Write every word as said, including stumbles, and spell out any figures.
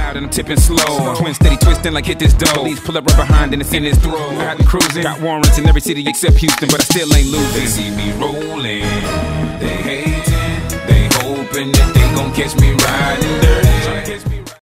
loud and I'm tipping slow. Twin steady twisting like hit this dough. Police pull up right behind and it's in his throat. Got me cruising, got warrants in every city except Houston, but I still ain't losing. They see me rolling, they hating, they hoping that they gon' catch me